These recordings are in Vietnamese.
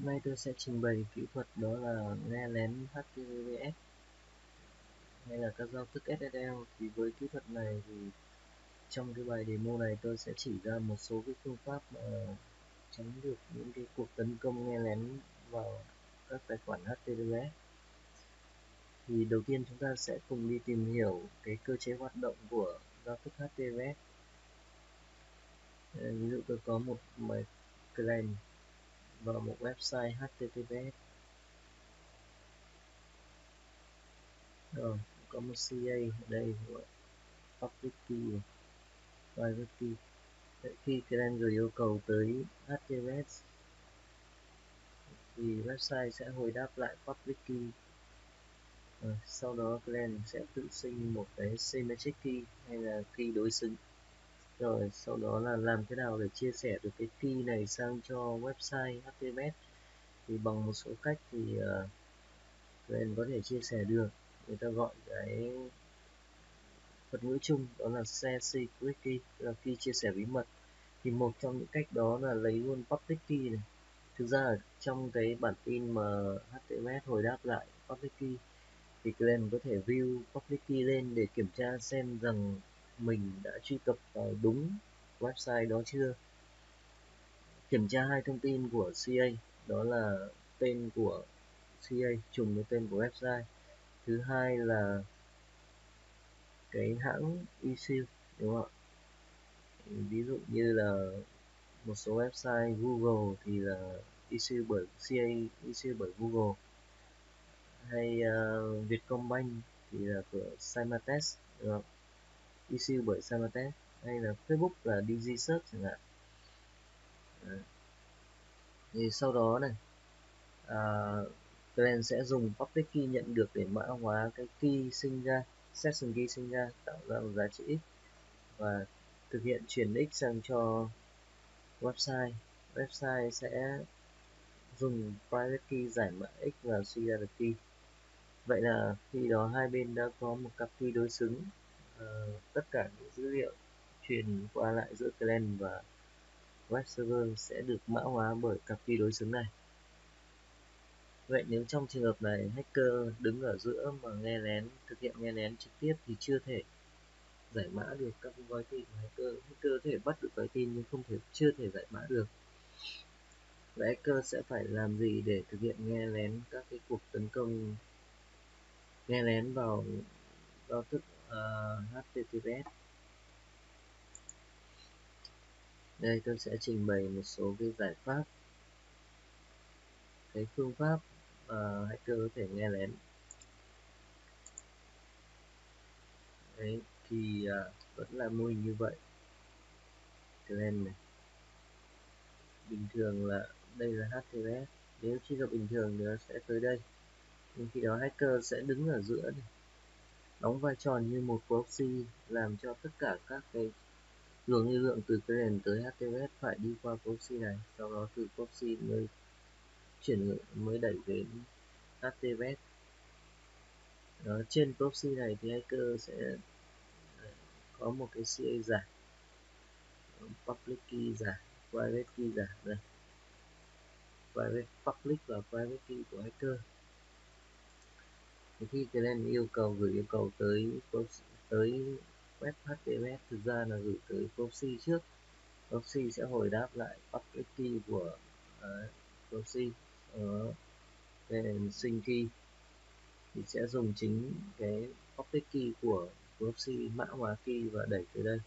Nay tôi sẽ trình bày kỹ thuật đó là nghe lén HTTPS hay là các giao thức SSL. Thì với kỹ thuật này thì trong cái bài demo này tôi sẽ chỉ ra một số cái phương pháp tránh được những cái cuộc tấn công nghe lén vào các tài khoản HTTPS. Thì đầu tiên chúng ta sẽ cùng đi tìm hiểu cái cơ chế hoạt động của giao thức HTTPS. Ví dụ tôi có một bài client vào một website HTTPS. Rồi, có một CA ở đây, public key, private key. Khi client gửi yêu cầu tới HTTPS thì website sẽ hồi đáp lại public key. Sau đó client sẽ tự sinh một cái symmetric key hay là key đối xứng. Rồi sau đó là làm thế nào để chia sẻ được cái key này sang cho website HTTPS thì bằng một số cách thì client có thể chia sẻ được. Người ta gọi cái thuật ngữ chung đó là share secret key, tức là key chia sẻ bí mật. Thì một trong những cách đó là lấy luôn public key này. Thực ra ở trong cái bản tin mà HTML hồi đáp lại public key thì client có thể view public key lên để kiểm tra xem rằng mình đã truy cập vào đúng website đó chưa. Kiểm tra hai thông tin của CA, đó là tên của CA trùng với tên của website. Thứ hai là cái hãng issue, đúng không ạ? Ví dụ như là một số website Google thì là issue bởi CA, issue bởi Google, hay Vietcombank thì là của Symantec, issue bởi Symantec, hay là Facebook là DigiSearch chẳng hạn. Thì sau đó này client sẽ dùng public key nhận được để mã hóa cái key sinh ra, session key sinh ra, tạo ra một giá trị x và thực hiện chuyển x sang cho website. Website sẽ dùng private key giải mã x và suy ra được key. Vậy là khi đó hai bên đã có một cặp key đối xứng. Tất cả những dữ liệu truyền qua lại giữa client và web server sẽ được mã hóa bởi cặp key đối xứng này. Vậy nếu trong trường hợp này hacker đứng ở giữa mà nghe lén, thực hiện nghe lén trực tiếp thì chưa thể giải mã được các gói tin của hacker. Hacker có thể bắt được gói tin nhưng chưa thể giải mã được. Vậy hacker sẽ phải làm gì để thực hiện nghe lén các cái cuộc tấn công nghe lén vào giao thức HTTPS? Đây tôi sẽ trình bày một số cái giải pháp, cái phương pháp hacker có thể nghe lén. Đấy thì vẫn là mô hình như vậy. Client này, bình thường là đây là HTTPS. Nếu truy cập bình thường thì nó sẽ tới đây, nhưng khi đó hacker sẽ đứng ở giữa này, đóng vai trò như một proxy, làm cho tất cả các cái luồng lưu lượng từ client tới HTTPS phải đi qua proxy này, sau đó từ proxy mới đẩy đến HTTPS. Trên proxy này thì hacker sẽ có một cái CA giả, public key giả, private key giả đây, private public và private key của hacker. Thì khi client gửi yêu cầu tới web HTTPS, thực ra là gửi tới proxy trước. Proxy sẽ hồi đáp lại public key của proxy, sync key thì sẽ dùng chính cái public key của proxy mã hóa key và đẩy tới đây.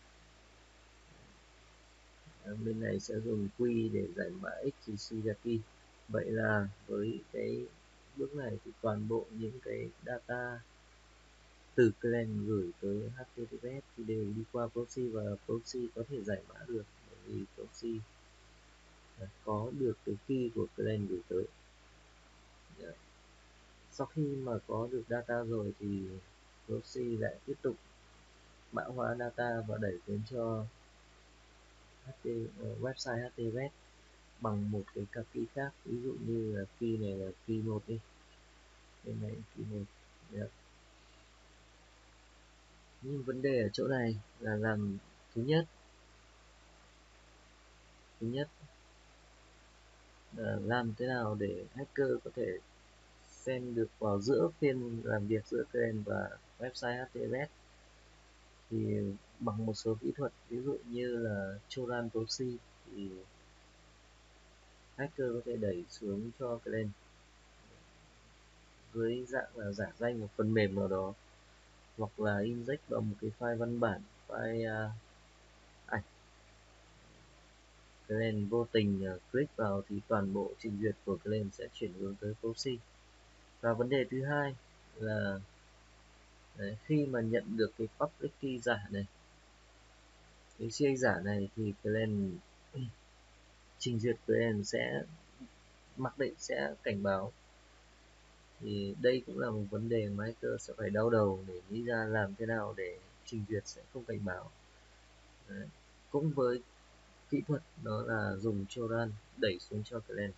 Bên này sẽ dùng Q để giải mã x thì suy ra key. Vậy là với cái bước này thì toàn bộ những cái data từ client gửi tới HTTPS thì đều đi qua proxy và proxy có thể giải mã được, bởi vì proxy có được cái key của client gửi tới. Sau khi mà có được data rồi thì proxy lại tiếp tục mã hóa data và đẩy đến cho website HTTPS bằng một cái cặp key khác. Ví dụ như là key này là key 1 đi, bên này key 1. Nhưng vấn đề ở chỗ này là làm thứ nhất làm thế nào để hacker có thể xem được vào giữa phiên làm việc giữa client và website HTTPS, thì bằng một số kỹ thuật ví dụ như là Trojan Proxy thì hacker có thể đẩy xuống cho client dưới dạng là giả danh một phần mềm nào đó, hoặc là inject vào một cái file văn bản, file ảnh. Client vô tình click vào thì toàn bộ trình duyệt của client sẽ chuyển hướng tới proxy. Và vấn đề thứ hai là khi mà nhận được cái public key giả này, cái CA giả này, thì client trình duyệt client sẽ mặc định sẽ cảnh báo. Thì đây cũng là một vấn đề mà hacker sẽ phải đau đầu để nghĩ ra làm thế nào để trình duyệt sẽ không cảnh báo. Đấy. Cũng với kỹ thuật đó là dùng Trojan đẩy xuống cho client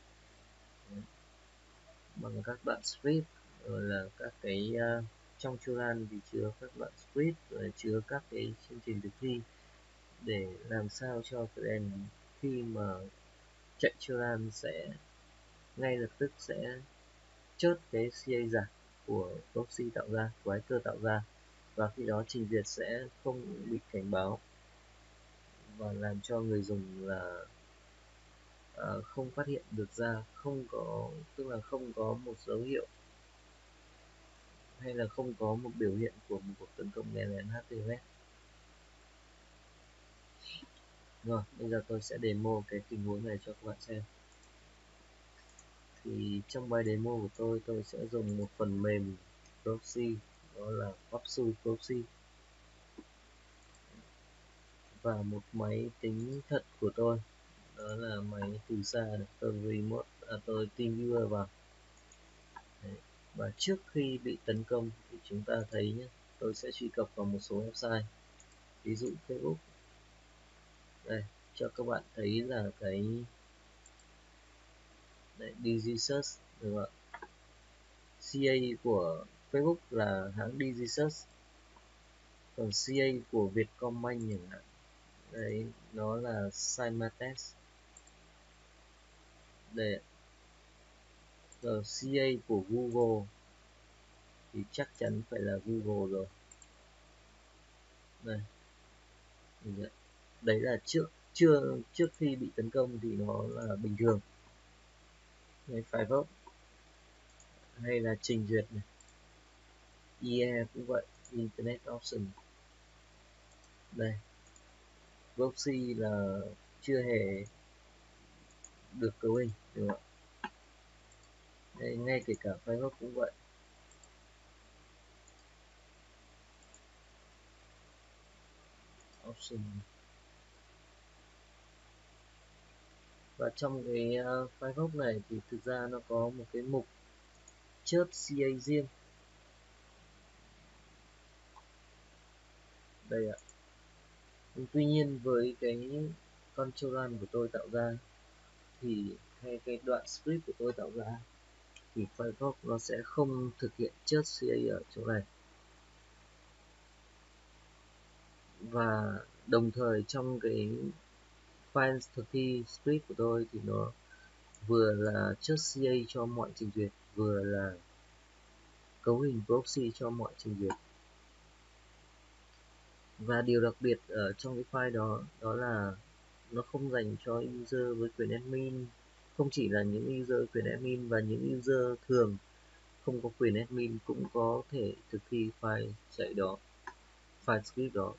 bằng các đoạn script, rồi là các cái trong Trojan thì chứa các đoạn script, rồi chứa các cái chương trình thực thi để làm sao cho client khi mà chạy Trojan sẽ ngay lập tức sẽ chốt cái CA giả của proxy tạo ra, của hacker tạo ra, và khi đó trình duyệt sẽ không bị cảnh báo và làm cho người dùng là không phát hiện được ra, không có, tức là không có một dấu hiệu hay là không có một biểu hiện của một cuộc tấn công nghe lén HTTPS. Rồi, bây giờ tôi sẽ demo cái tình huống này cho các bạn xem. Thì trong bài demo của tôi sẽ dùng một phần mềm proxy, đó là Opsu Proxy, và một máy tính thật của tôi, đó là máy từ xa này. Tôi remote, tôi TeamViewer vào. Đấy. Và trước khi bị tấn công thì chúng ta thấy nhé, tôi sẽ truy cập vào một số website, ví dụ Facebook. Đây, cho các bạn thấy là cái DigiSearch, được không ạ? CA của Facebook là hãng DigiSearch, còn CA của Vietcombank chẳng hạn, đấy, nó là Symantec. Đây, rồi CA của Google thì chắc chắn phải là Google rồi. Đây, đấy là trước khi bị tấn công thì nó là bình thường. Đây, Firefox hay là trình duyệt này, IE cũng vậy, Internet Option. Đây, proxy là chưa hề được cấu hình, đúng không ạ? Đây, ngay kể cả Firefox cũng vậy. Option. Và trong cái Firefox này thì thực ra nó có một cái mục chớp CA riêng. Đây ạ. Tuy nhiên với cái con Trojan của tôi tạo ra thì hay cái đoạn script của tôi tạo ra thì Firefox nó sẽ không thực hiện chớp CA ở chỗ này. Và đồng thời trong cái file thực thi script của tôi thì nó vừa là chớp CA cho mọi trình duyệt, vừa là cấu hình proxy cho mọi trình duyệt. Và điều đặc biệt ở trong cái file đó, đó là nó không dành cho user với quyền admin, không chỉ là những user quyền admin, và những user thường không có quyền admin cũng có thể thực thi file chạy đó, file script đó.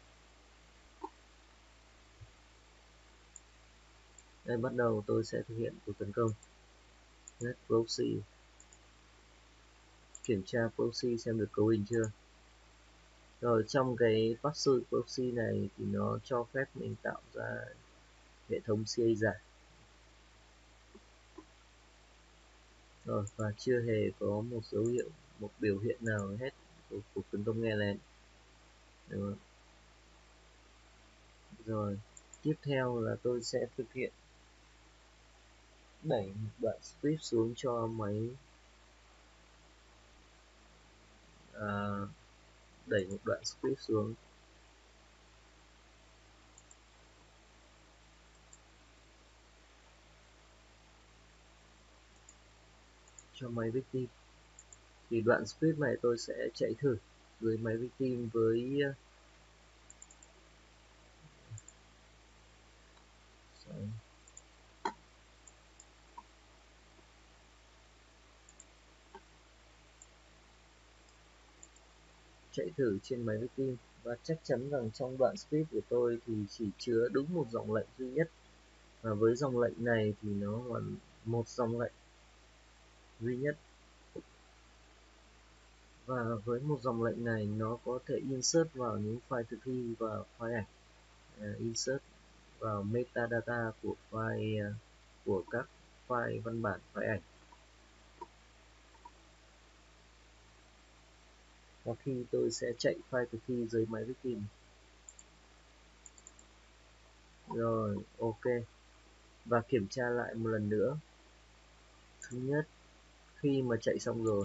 Đây, bắt đầu tôi sẽ thực hiện cuộc tấn công. Net proxy, kiểm tra proxy xem được cấu hình chưa. Rồi trong cái pass-through proxy này thì nó cho phép mình tạo ra hệ thống CA giả. Rồi, và chưa hề có một dấu hiệu, một biểu hiện nào hết của cuộc tấn công nghe lén. Rồi, tiếp theo là tôi sẽ thực hiện đẩy một đoạn script xuống cho máy, đẩy một đoạn script xuống. cho máy victim. Thì đoạn script này tôi sẽ chạy thử với máy victim với chạy thử trên máy victim, và chắc chắn rằng trong đoạn script của tôi thì chỉ chứa đúng một dòng lệnh duy nhất, và với dòng lệnh này thì nó là một dòng lệnh duy nhất, và với một dòng lệnh này nó có thể insert vào những file thực thi và file ảnh, insert vào metadata của file, của các file văn bản, file ảnh. Và khi tôi sẽ chạy file thực thi dưới máy victim. Rồi, ok. Và kiểm tra lại một lần nữa. Thứ nhất, khi mà chạy xong rồi,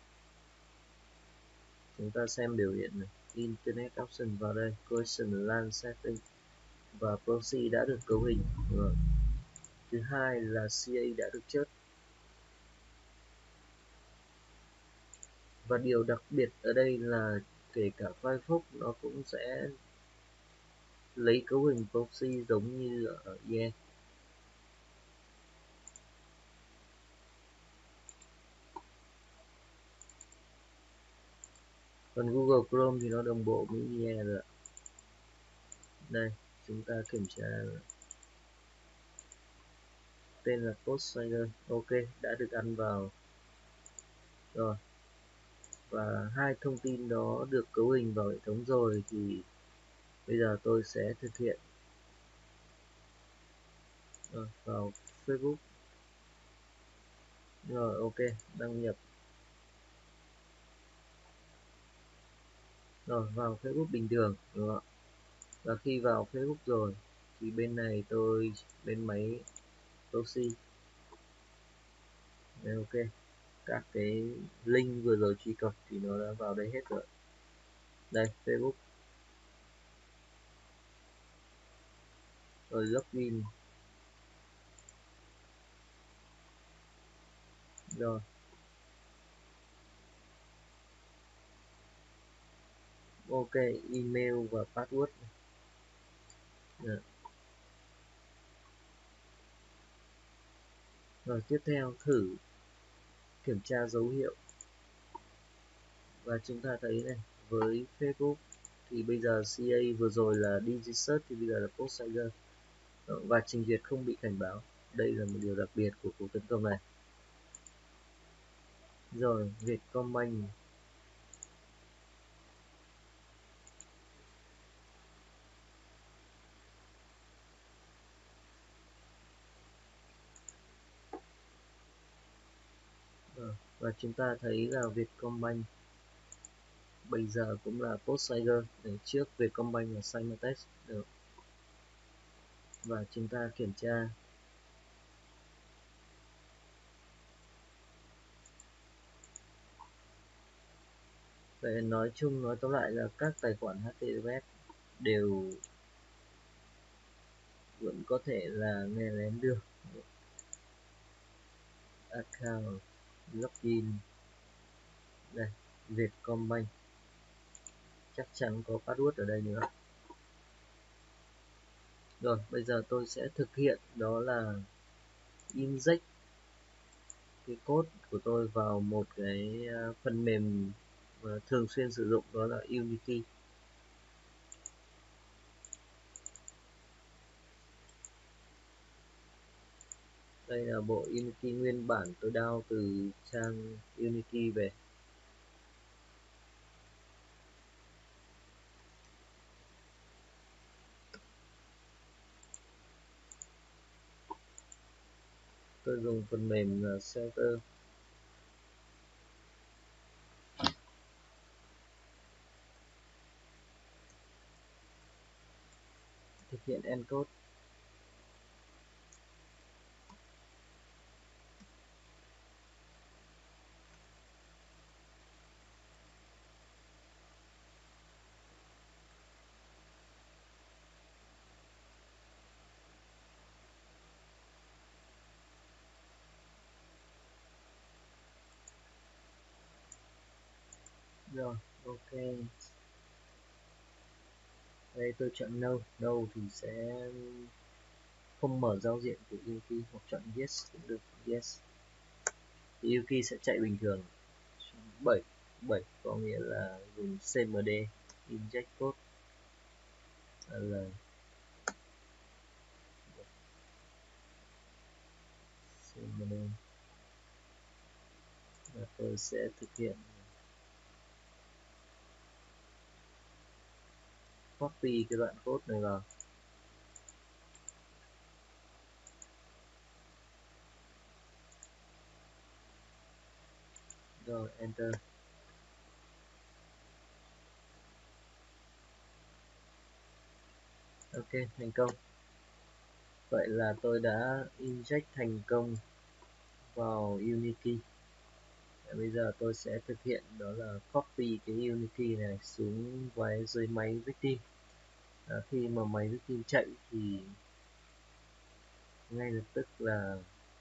chúng ta xem biểu hiện này. Internet Option vào đây, Question LAN Setting và Proxy đã được cấu hình. Rồi. Thứ hai là CA đã được chớp. Và điều đặc biệt ở đây là kể cả Firefox nó cũng sẽ lấy cấu hình proxy giống như ở IE. Còn Google Chrome thì nó đồng bộ với IE rồi. Đây, chúng ta kiểm tra tên là Postgres. Ok, đã được ăn vào rồi. Và hai thông tin đó được cấu hình vào hệ thống rồi, thì bây giờ tôi sẽ thực hiện vào Facebook. Rồi, ok, đăng nhập. Rồi, vào Facebook bình thường, đúng không? Và khi vào Facebook rồi thì bên này bên máy proxy. Đây, ok, các cái link vừa rồi truy cập thì nó đã vào đây hết rồi. Đây, Facebook. Rồi login. Rồi, ok, email và password. Rồi. Rồi tiếp theo thử kiểm tra dấu hiệu, và chúng ta thấy này, với Facebook thì bây giờ CA vừa rồi là DigiSearch thì bây giờ là Postgres, và trình duyệt không bị cảnh báo. Đây là một điều đặc biệt của cuộc tấn công này. Rồi, Vietcombank. Và chúng ta thấy là Vietcombank bây giờ cũng là Postgres, trước Vietcombank là Symantec. Được. Và chúng ta kiểm tra. Vậy nói chung, nói tóm lại là các tài khoản HTTPS đều vẫn có thể là nghe lén được. Account, login. Đây, Vietcombank. Chắc chắn có password ở đây nữa. Rồi, bây giờ tôi sẽ thực hiện đó là inject cái code của tôi vào một cái phần mềm mà thường xuyên sử dụng, đó là Unity. Đây là bộ Unity nguyên bản tôi download từ trang Unity về. Tôi dùng phần mềm là Shelter. Thực hiện encode. Rồi, ok. Đây tôi chọn no. No thì sẽ không mở giao diện của Yuki, hoặc chọn yes cũng được. Yes thì Yuki sẽ chạy bình thường. 7 7 có nghĩa là dùng cmd inject code là cmd, và tôi sẽ thực hiện copy cái đoạn code này vào. Rồi enter. Ok, thành công. Vậy là tôi đã inject thành công vào Unity. Bây giờ tôi sẽ thực hiện đó là copy cái Unity này xuống dưới máy victim. Khi mà máy victim chạy thì ngay lập tức là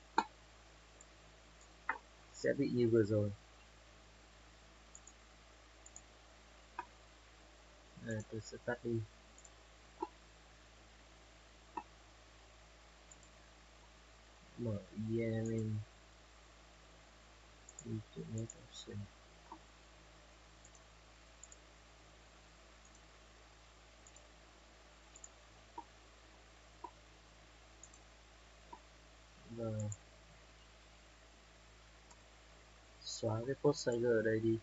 sẽ bị như vừa rồi. Tôi sẽ tắt đi. Mở environment internet option. Và xóa cái code Sager ở đây đi.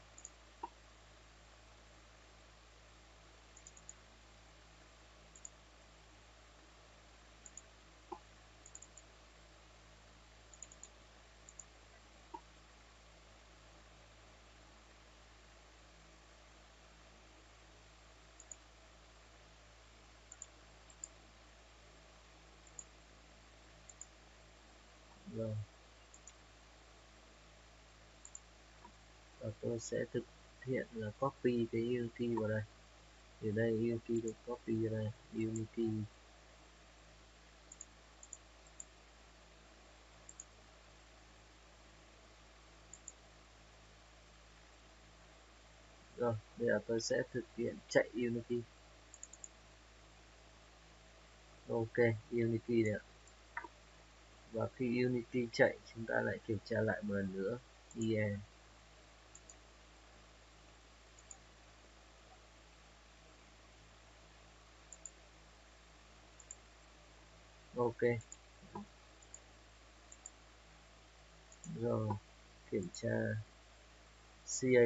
Rồi. Và tôi sẽ thực hiện là copy cái Unity vào đây. Từ đây Unity được copy ra đây. Unity. Rồi, bây giờ tôi sẽ thực hiện chạy Unity. Ok, Unity này ạ. Và khi Unity chạy, chúng ta lại kiểm tra lại một lần nữa. Yeah. Ok. Rồi, kiểm tra CA.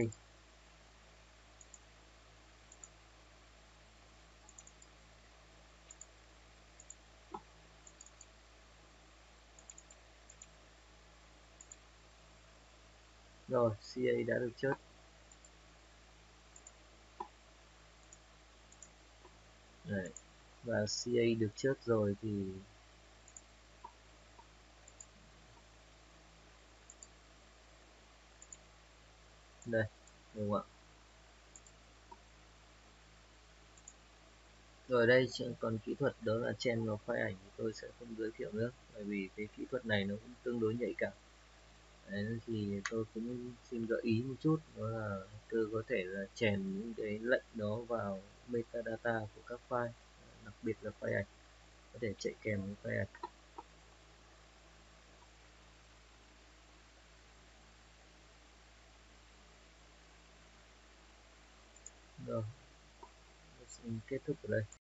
Rồi, CA đã được chốt. Đấy. Và CA được chốt rồi thì đây, đúng không ạ? Rồi đây còn kỹ thuật đó là chèn vào file ảnh thì tôi sẽ không giới thiệu nữa, bởi vì cái kỹ thuật này nó cũng tương đối nhạy cảm. Đấy, thì tôi cũng xin gợi ý một chút, đó là tôi có thể là chèn những cái lệnh đó vào metadata của các file, đặc biệt là file ảnh, có thể chạy kèm với file ảnh. Rồi, xin kết thúc ở đây.